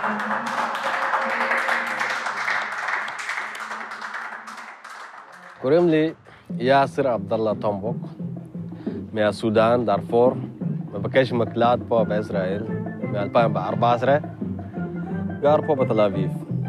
קוראים לי יאסר עבדאללה טומבוק, מהסודאן, דארפור, מבקש מקלט פה בישראל מ-2014, גר פה בתל אביב.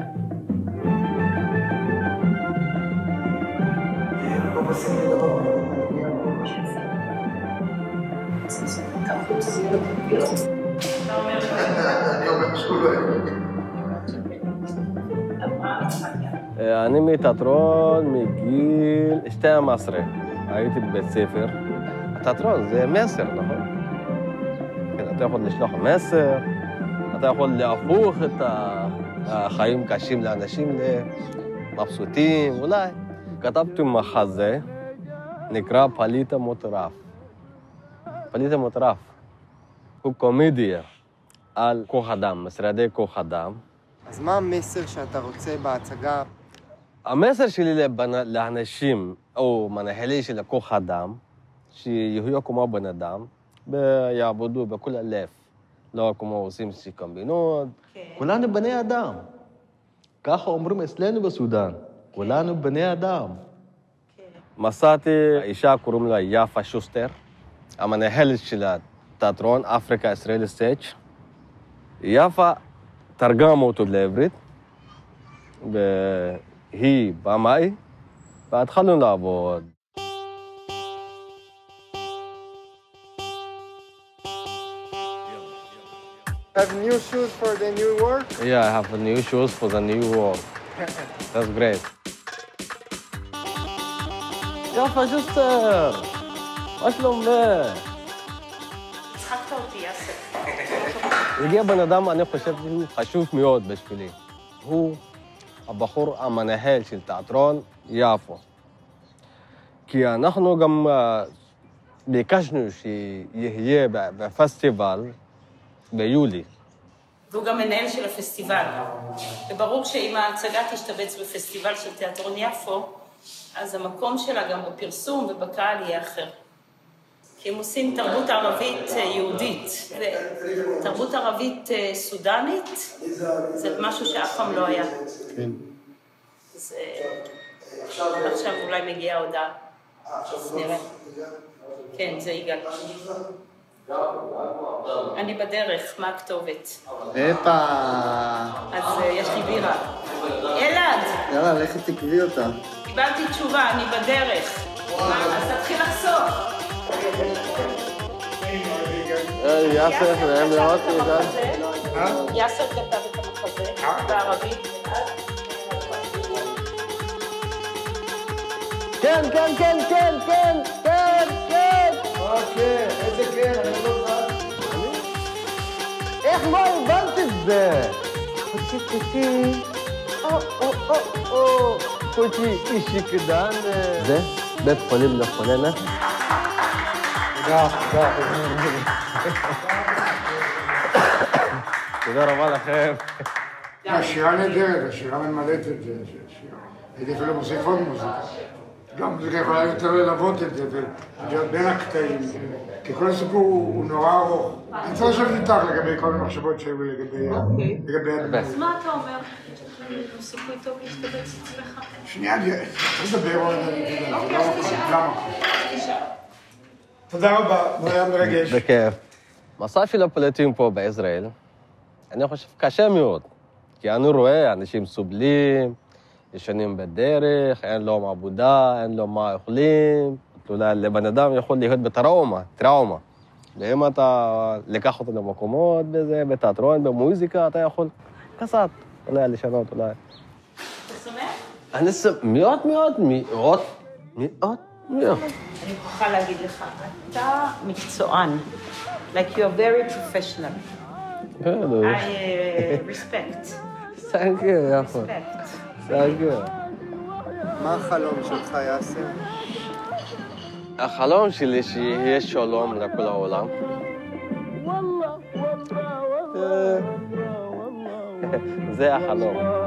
אני מתיאטרון מגיל 12, הייתי בבית ספר. התיאטרון זה מסר, נכון? אתה יכול לשלוח מסר, אתה יכול להפוך את החיים קשים לאנשים למבסוטים, אולי. כתבתי מחזה, נקרא פליט המוטרף. פליט המוטרף הוא קומדיה על כוח אדם, משרדי כוח אדם. אז מה המסר שאתה רוצה בהצגה? המסר שלי לאנשים, או מנהלי של כוח אדם, שיהיו כמו בן אדם, ויעבדו בכל הלב. לא כמו עושים קומבינות. כולנו בני אדם. ככה אומרים אצלנו בסודאן. כולנו בני אדם. מצאתי אישה, קוראים לה יפה שוסטר, המנהלת של התיאטרון, אפריקה ישראלי סטייג'. יפה תרגם אותו לעברית, והיא במאי, והתחלנו לעבוד. Have new shoes for the new work? Yeah, I have new shoes for the new world. That's great. יפה שוסטר, מה שלומך? צחקת אותי, יאסר. הגיע בן אדם, אני חושב שהוא חשוב מאוד בשבילי. הוא הבחור המנהל של תיאטרון יפו. כי אנחנו גם ביקשנו שיהיה בפסטיבל ביולי. והוא גם מנהל של הפסטיבל. וברור שאם ההצגה תשתבץ בפסטיבל של תיאטרון יפו, אז המקום שלה גם בפרסום ובקהל יהיה אחר. כי הם עושים תרבות ערבית יהודית, ותרבות ערבית סודנית, זה משהו שאף פעם לא היה. כן. אז עכשיו אולי מגיעה הודעה. נראה. כן, זה יגאל. אני בדרך, מה הכתובת? הפה. אז יש לי בירה. אלעד! יאללה, לכי תקבי אותה. קיבלתי תשובה, אני בדרך. אז תתחיל לחסוך. יאסר, נעים לראות יגאל. יאסר כתב את המחזה בערבית. כן, כן, כן, כן, כן, כן, כן. אוקיי, איזה כן, אני לא יודע. איך לא הבנת את זה? חוצי קוטי, קוטי אישי קדן. זה בית חולים לחולי נפש. תודה. תודה רבה לכם. השירה נהדרת, השירה ממלאת את זה. הייתי אפילו מוסיף עוד מוזיקה. גם מוזיקה יכולה יותר ללוות את זה, ולהיות בין הקטעים, כי כל הסיפור הוא נורא ארוך. אני צריך לשבת איתך לגבי כל המחשבות שהיו לגבי הדבר. אז מה אתה אומר? הוא סיכוי טוב להשתבץ אצלך? שנייה, אני צריך לדבר עוד על זה, למה? תודה רבה, זה היה מרגש. בכיף. מסע של הפליטים פה בישראל, אני חושב קשה מאוד, כי אני רואה אנשים סובלים, ישנים בדרך, אין לו עבודה, אין לו מה אוכלים. אולי לבן אדם יכול להיות טראומה. ואם אתה לקח אותו למקומות בזה, בתיאטרון, במוזיקה, אתה יכול קצת, אולי לשנות, אולי. אתה שמח? אני מאוד. אני מוכרחה להגיד לך, אתה מקצוען. Like you are very professional. I respect. Thank you, יפה. Thank you. מה החלום שלך, יאסר? החלום שלי שיהיה שלום לכל העולם. זה החלום.